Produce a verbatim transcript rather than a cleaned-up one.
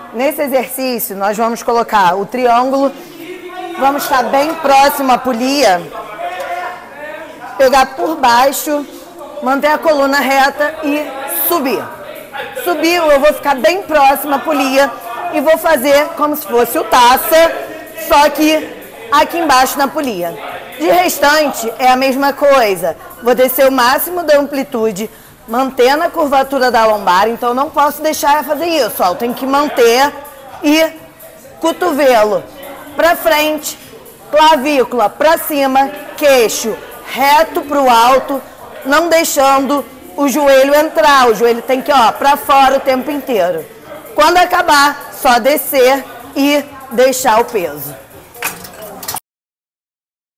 Nesse exercício, nós vamos colocar o triângulo, vamos estar bem próximo à polia, pegar por baixo, manter a coluna reta e subir. Subir, eu vou ficar bem próximo à polia e vou fazer como se fosse o taça, só que aqui embaixo na polia. De restante, é a mesma coisa. Vou descer o máximo da amplitude, mantendo a curvatura da lombar, então não posso deixar fazer isso, ó, eu tenho que manter e cotovelo para frente, clavícula para cima, queixo reto para o alto, não deixando o joelho entrar, o joelho tem que ir para fora o tempo inteiro. Quando acabar, só descer e deixar o peso.